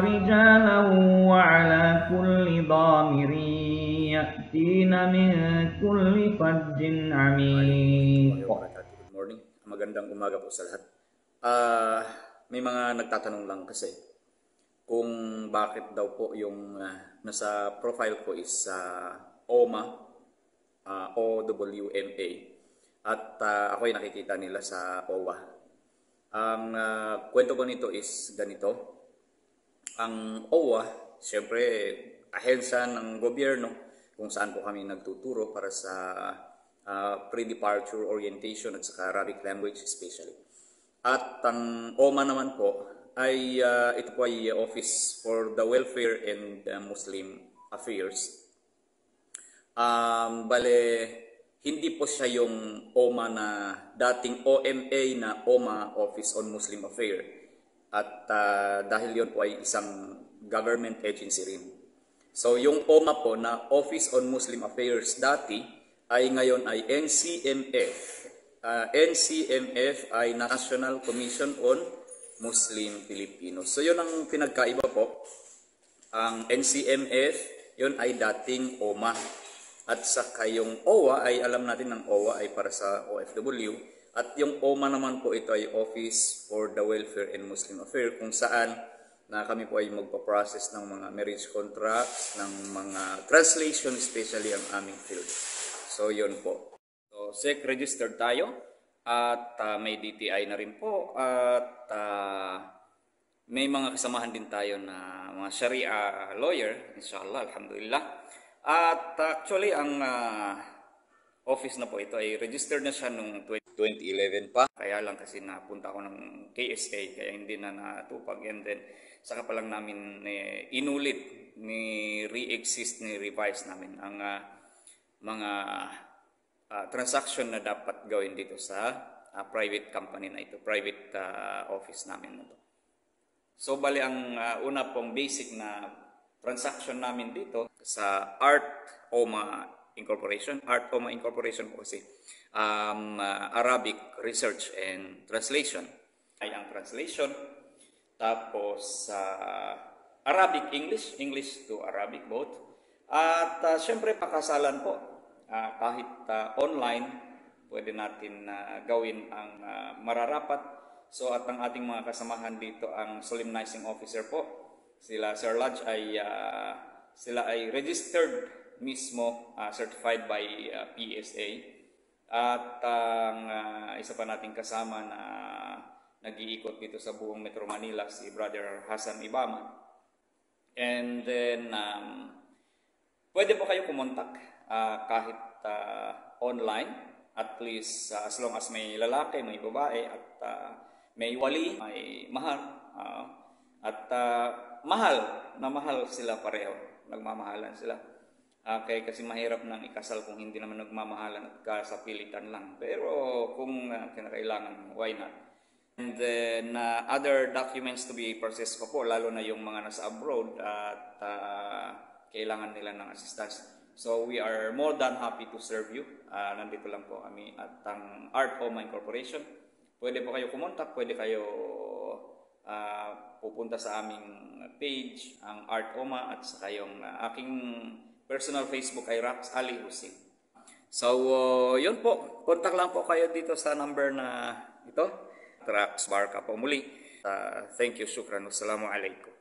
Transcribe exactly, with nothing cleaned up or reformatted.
رجالا وعلى كل ضامر يأتين من كل فج عميق. Good morning. Magandang umaga po sa lahat. Uh, may mga nagtatanong lang kasi kung bakit daw po yung uh, nasa profile ko is uh, O M A, uh, O W M A, at uh, ako ay nakikita nila sa O W A. Ang uh, kwento ko nito is ganito. Ang O W A, siyempre, ahensya ng gobyerno kung saan po kami nagtuturo para sa uh, pre-departure orientation at saka Arabic language especially. At ang O M A naman po ay uh, ito po ay Office for the Welfare and uh, Muslim Affairs. Um, bale, hindi po siya yung O M A na dating O M A na O M A, Office on Muslim Affairs. At uh, dahil yun po ay isang government agency rin. So yung O M A po na Office on Muslim Affairs dati ay ngayon ay N C M F. Uh, N C M F ay National Commission on Muslim Filipinos. So yun ang pinagkaiba po. Ang N C M F, yun ay dating O M A. At saka yung O W A ay alam natin ng O W A ay para sa O F W. At yung O M A naman po ito ay Office for the Welfare and Muslim Affairs kung saan na kami po ay magpa-process ng mga marriage contracts, ng mga translation, especially ang aming field. So yun po. So S E C registered tayo at uh, may D T I na rin po at uh, may mga kasamahan din tayo na mga Sharia lawyer, inshallah, alhamdulillah. At actually ang uh, office na po ito ay registered na siya noong twenty eleven pa. Kaya lang kasi napunta ako ng K S A kaya hindi na natupag, and then saka pa lang namin eh, inulit ni re-exist ni revise namin ang uh, mga uh, transaction na dapat gawin dito sa uh, private company na ito, private uh, office namin na ito. So bali ang uh, una pong basic na transaction namin dito sa Art O M A Incorporation. Art O M A Incorporation po kasi um, uh, Arabic Research and Translation ay ang translation. Tapos uh, Arabic English, English to Arabic both. At uh, syempre pakasalan po. Uh, kahit uh, online, pwede natin uh, gawin ang uh, mararapat. So at ang ating mga kasamahan dito, ang solemnizing officer po, sila Sir Lodge ay uh, sila ay registered mismo, uh, certified by uh, P S A. At ang uh, isa pa nating kasama na nag-iikot dito sa buong Metro Manila, si Brother Hassan Ibama. And then um, pwede po kayo kumontak uh, kahit uh, online, at least uh, as long as may lalaki, may babae, at uh, may wali, may mahal. Uh, at uh, mahal, na mahal sila pareho, nagmamahalan sila. Uh, kaya kasi mahirap nang ikasal kung hindi naman nagmamahalan at kasapilitan lang. Pero kung uh, kinakailangan, why not? And then uh, other documents to be processed pa po, lalo na yung mga nasa abroad at uh, kailangan nila ng assistance. So we are more than happy to serve you. Uh, nandito lang po kami at ang Art O M A Incorporation. Pwede po kayo kumontak, pwede kayo uh, pupunta sa aming page, ang Art O M A, at saka yung uh, aking personal Facebook ay Rax Ali Hussein. So uh, yun po, kontak lang po kayo dito sa number na ito. Rax Barka po muli. Uh, thank you, shukran. Wassalamu alaikum.